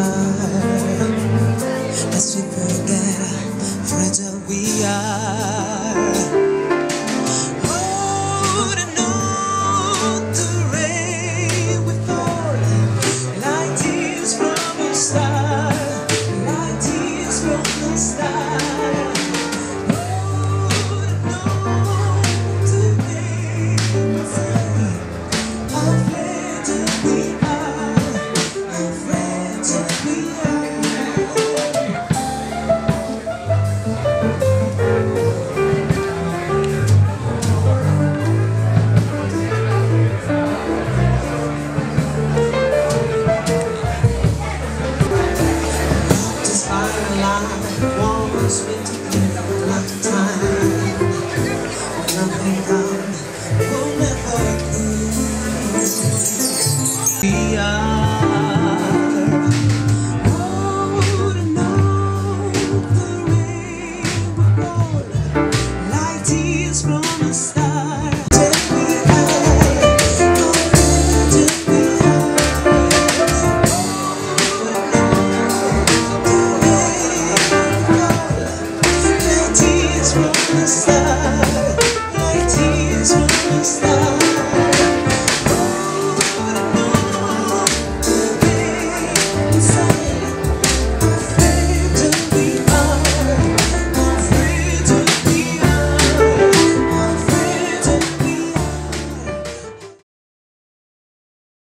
lest we forget how fragile we are. Holding on to rain we fall, like tears from a star, like tears from the star. Holding on to rain we fall, how fragile we are, how fragile we are. Just fire line, walls been together a lot of time. Nothing come, will never prove. We are holding on the rain we roll, like tears from a star. Till we hide, till we tears from the sky.